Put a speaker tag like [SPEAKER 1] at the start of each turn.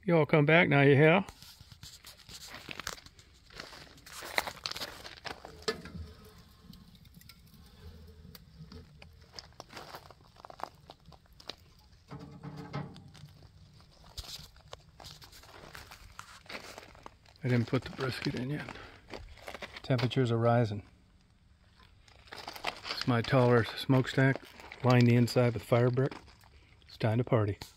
[SPEAKER 1] You all come back now, you hear? I didn't put the brisket in yet. Temperatures are rising. It's my taller smokestack, lined the inside with fire brick. It's time to party.